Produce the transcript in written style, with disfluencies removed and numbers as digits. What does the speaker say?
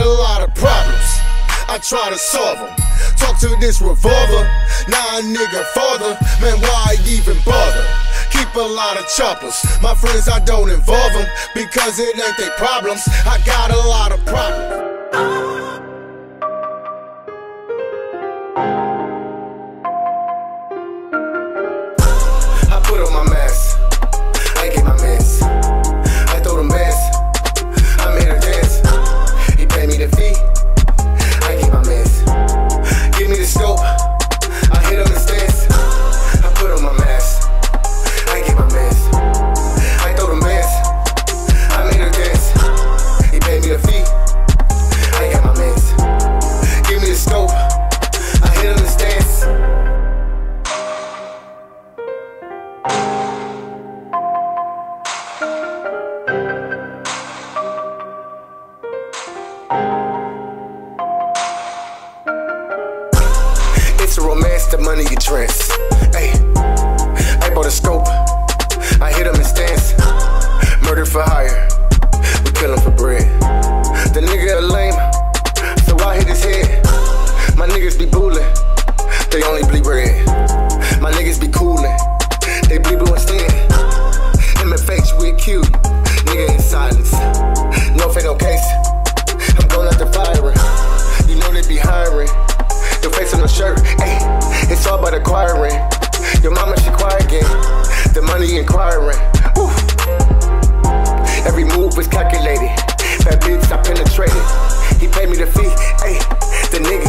a lot of problems, I try to solve them. Talk to this revolver, nah nigga father, man why even bother? Keep a lot of choppers, my friends I don't involve them, because it ain't their problems, I got a lot of problems. I put on my mask, I get my mess, I throw the mess, I made her dance, he paid me the fee, I get my mess, give me the scope, I hit on the stance, I put on my mask, I get my mess, I throw the mess, I made her dance, he paid me the fee, I got my mess, give me the scope, I hit on the stance. It's a romance, the money you trance. Ay, I bought a scope, I hit him in stance. Murder for hire, we kill him for bread. The nigga a lame, so I hit his head. My niggas be bullin', they only bleed red. My niggas be coolin', they bleed blue instead. MFH, we cute, nigga in silence. No fake, no case, I'm going out the firing. You know they be hiring. Your face on the shirt, ayy, it's all about acquiring. Your mama, she quiet again, the money inquiring. Woo. Every move is calculated, that bitch I penetrated. He paid me the fee, ayy, the nigga